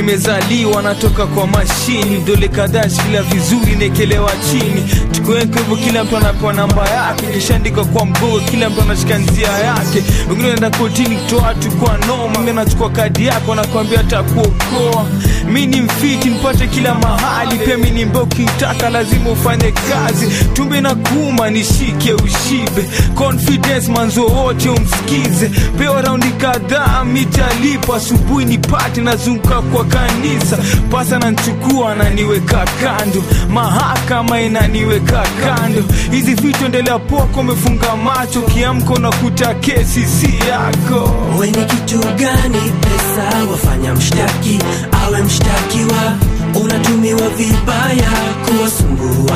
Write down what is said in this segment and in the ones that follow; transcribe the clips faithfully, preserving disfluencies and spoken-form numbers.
nimezaliwa natoka kwa mashini, dole kadhaa shikilia vizuri nekelewa chini. Tukuenko hivyo kila mtu anapewa namba yake, kishaandika kwa mgogo kila mtu anashika njia yake. Wengine wanaenda kotini kutoa watu kwa noma, mimi nachukua kadi yako na kuambia atakuokoa. Mimi ni mfiti nipate kila mahali, pia mimi ni mboki utaka lazima ufanye kazi. Tumbe na kuuma nishike ushibe, confidence manzo wote umsikize. Pewa raundi kadhaa mitalipa, asubuhi nipate nazunguka kwa kanisa. Pasa na nchukua na niweka kando, mahakama inaniweka kando. Hizi vitu endelea poa kwa umefunga macho, kiamko na kuta kesi si yako. We ni kitu gani pesa wafanya mshtaki awe mshtakiwa? Unatumiwa vibaya kuwasumbua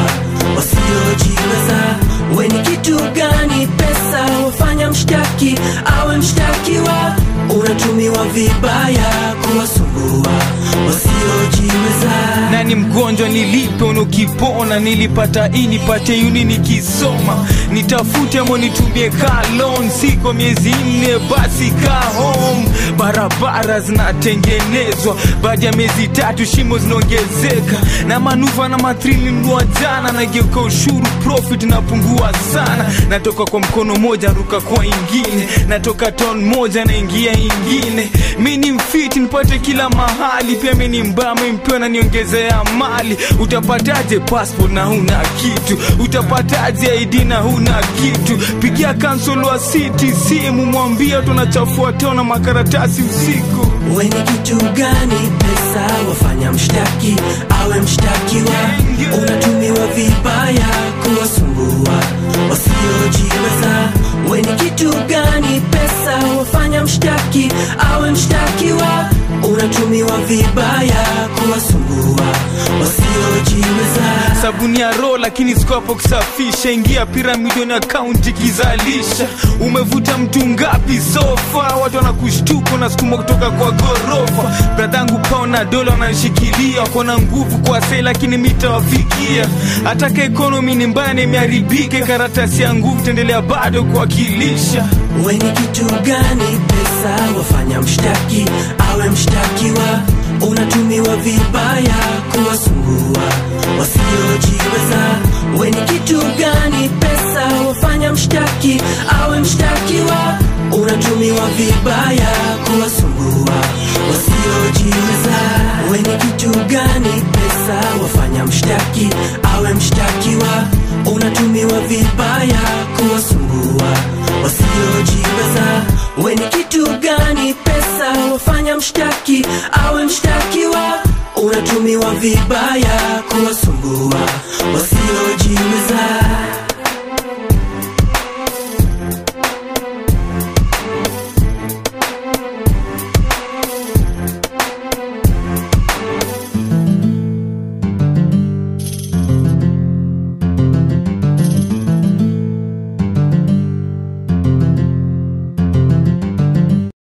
wasiojiweza. We ni kitu gani pesa wafanya mshtaki awe mshtakiwa? Unatumiwa vibaya kuwasumbua wasiojiweza. Nani mgonjwa nilipe unukipona, nilipata ini pate yuni nikisoma. Nitafute mo nitumie car loan, siko miezi nne basi ka home. Barabara zinatengenezwa, baada ya miezi tatu shimo zinaongezeka. Na manuva na matrili mnua jana, nageuka ushuru profit napungua sana. Natoka kwa mkono moja ruka kwa ingine, natoka town moja na ingia ingine. Mini mfiti nipate kila mahali, pia mini mbame mpewa na niongezea mali. Utapataje passport na huna kitu? Utapataje I D na huna kitu? Pigia kansolo wa city simu, mwambia tunachafua tona makaratasi usiku. We ni kitu gani pesa wafanya mshtaki awe mshtakiwa? Unatumiwa vibaya kuwasumbua wasiojiweza. We ni kitu gani pesa wafanya mshtaki awe mshtakiwa? Unatumiwa vibaya kuwasumbua wasiojiweza. Sabuni ya roho lakini siku hapo kusafisha, ingia piramidi na account kizalisha. Umevuta mtu ngapi sofa? Watu wanakushtuka na sukuma kutoka kwa gorofa. Bradangu pao na dola wananishikilia, wako na nguvu kwa sai lakini mitawafikia. Ataka economy ni mbaya na imeharibike, karatasi ya nguvu tendelea bado kuwakilisha. We ni kitu gani pesa wafanya mshtaki awe mshtakiwa? Unatumiwa vibaya kuwasumbua wasiojiweza. We ni kitu gani pesa wafanya mshtaki awe mshtakiwa? Unatumiwa vibaya kuwasumbua wasiojiweza. We ni kitu gani pesa wafanya mshtaki awe mshtakiwa? Unatumiwa vibaya kuwasumbua wasiojiweza. We ni kitu gani pesa wafanya mshtaki awe mshtakiwa? Unatumiwa vibaya kuwasumbua wasiojiweza.